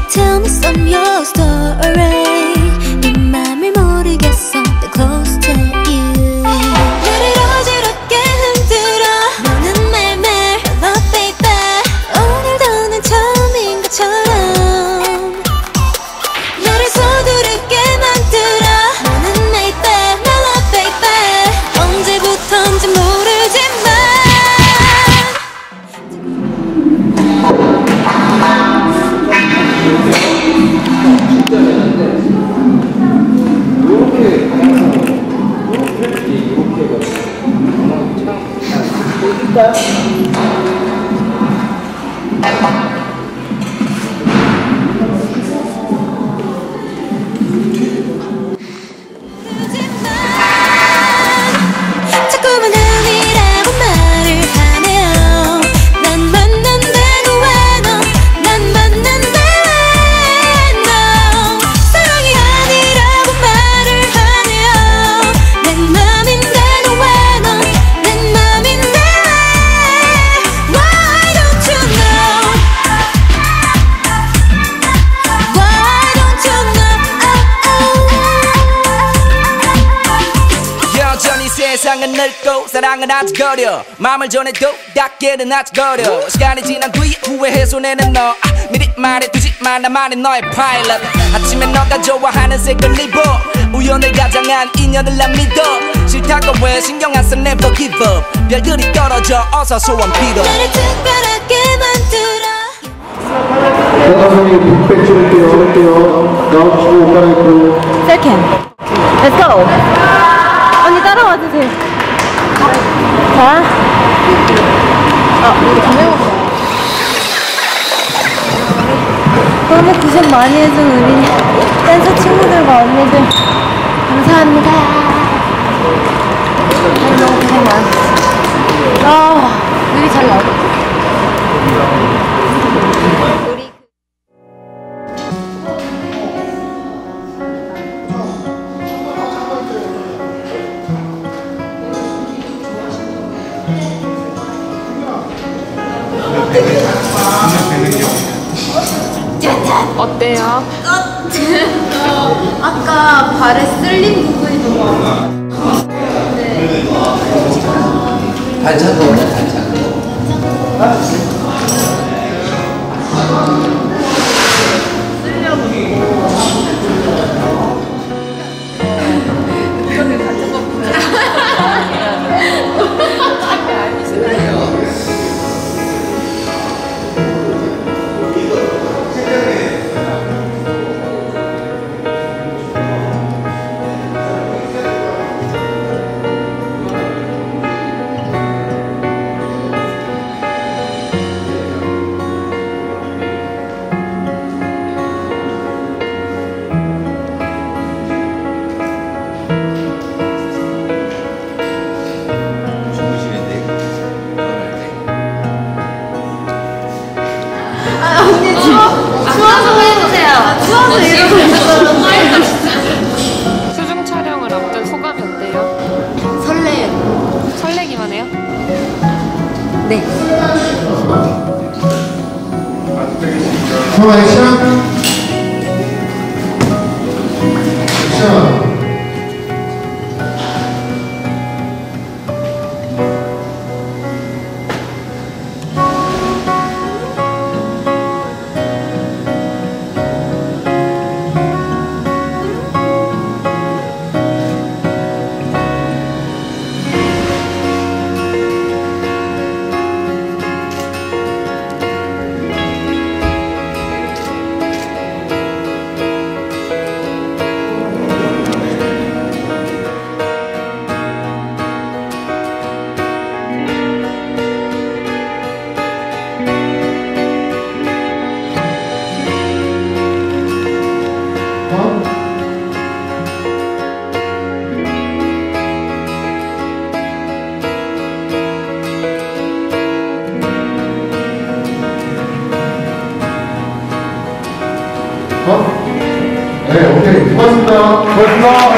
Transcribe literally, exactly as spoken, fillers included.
Tell me some of your story. 네 맘을 모르겠어. They're close to you. 나를 어지럽게 흔들어. 너는 매일매일 hello baby. 오늘도 난 처음인 것처럼 나를 서두르게 만들어. 너는 매일 back my love baby. 언제부턴지 모르지만 자꾸만 아니라고 말을 하네요. 난 만난다고 왜 너, 난 만난다 왜 너. 사랑이 아니라고 말을 하네요. 내 맘인데도 왜 너, 내 맘인데 왜. Why don't you know? Why don't you know? 여전히 세상은 늙고 사랑은 아직 어려. 마음을 전해도 닿기는 아직 어려. 시간이 지난 뒤에 후회해 손에는 너. 아, 미리 말해두지 마 나만의 너의 파일럿. 아침에 너가 좋아하는 색을 입어. 우연을 가장한 인연을 난 믿어. 싫다고 왜 신경 안 써 never give up. 별들이 떨어져 어서 소원 빌어. 나를 특별하게 만들어. 대가성이 빅백 찍을게요. 할게요. 나오시고 옷 갈아입고. Second. Let's go. 언니 따라와 주세요. 자. 아, 우리 좀 해볼까요? 너무 고생 많이 해준 우리 댄서 친구들과 언니들 감사합니다. 너무 고생 많았어. 아, 우리 잘 나왔어. 우리 어때요? 아까 발에 쓸린 부분이 너무 네. 반찬 거네 반찬 거. 수중 촬영을 앞둔 소감이 어때요? 설레요. 설레기만 해요? 네. 형 액션. 액션. 어? 네, 오케이. 고맙습니다. 고맙습니다.